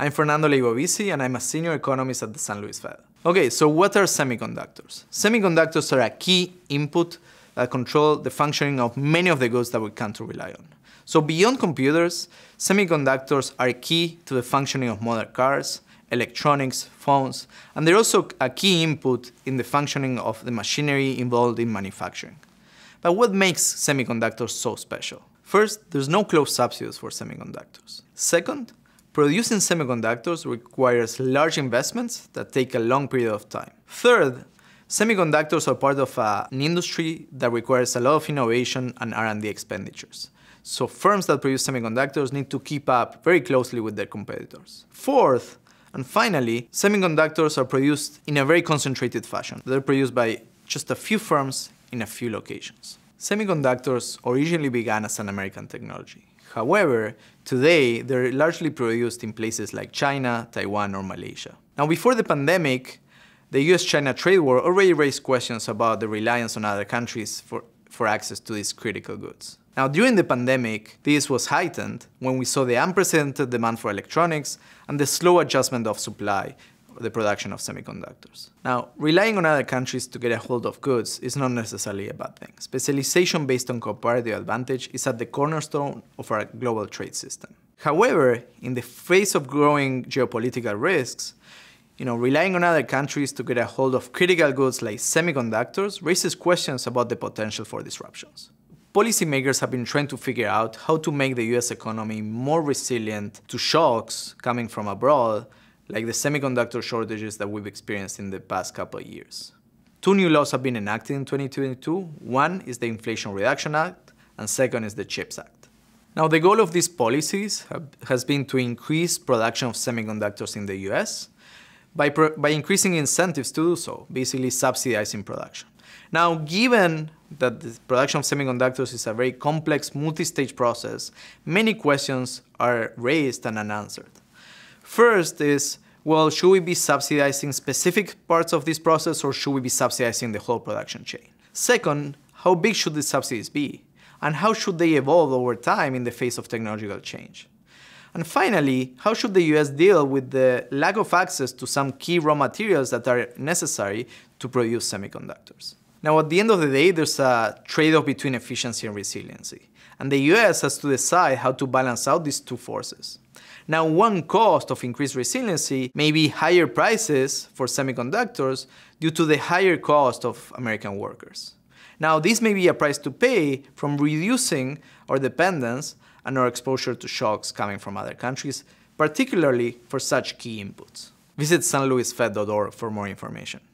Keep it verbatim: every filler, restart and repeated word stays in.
I'm Fernando Leibovici and I'm a senior economist at the Saint Louis Fed. Okay, so what are semiconductors? Semiconductors are a key input that control the functioning of many of the goods that we come to rely on. So beyond computers, semiconductors are key to the functioning of modern cars, electronics, phones, and they're also a key input in the functioning of the machinery involved in manufacturing. But what makes semiconductors so special? First, there's no closed subsidies for semiconductors. Second, producing semiconductors requires large investments that take a long period of time. Third, semiconductors are part of a, an industry that requires a lot of innovation and R and D expenditures. So firms that produce semiconductors need to keep up very closely with their competitors. Fourth, and finally, semiconductors are produced in a very concentrated fashion. They're produced by just a few firms in a few locations. Semiconductors originally began as an American technology. However, today they're largely produced in places like China, Taiwan, or Malaysia. Now, before the pandemic, the U S China trade war already raised questions about the reliance on other countries for, for access to these critical goods. Now, during the pandemic, this was heightened when we saw the unprecedented demand for electronics and the slow adjustment of supply, the production of semiconductors. Now, relying on other countries to get a hold of goods is not necessarily a bad thing. Specialization based on comparative advantage is at the cornerstone of our global trade system. However, in the face of growing geopolitical risks, you know, relying on other countries to get a hold of critical goods like semiconductors raises questions about the potential for disruptions. Policymakers have been trying to figure out how to make the U S economy more resilient to shocks coming from abroad, like the semiconductor shortages that we've experienced in the past couple of years. Two new laws have been enacted in twenty twenty-two. One is the Inflation Reduction Act, and second is the CHIPS Act. Now, the goal of these policies have, has been to increase production of semiconductors in the U S by, pro, by increasing incentives to do so, basically subsidizing production. Now, given that the production of semiconductors is a very complex, multi-stage process, many questions are raised and unanswered. First is, well, should we be subsidizing specific parts of this process or should we be subsidizing the whole production chain? Second, how big should the subsidies be? And how should they evolve over time in the face of technological change? And finally, how should the U S deal with the lack of access to some key raw materials that are necessary to produce semiconductors? Now, at the end of the day, there's a trade-off between efficiency and resiliency. And the U S has to decide how to balance out these two forces. Now, one cost of increased resiliency may be higher prices for semiconductors due to the higher cost of American workers. Now, this may be a price to pay from reducing our dependence and our exposure to shocks coming from other countries, particularly for such key inputs. Visit saint louis fed dot org for more information.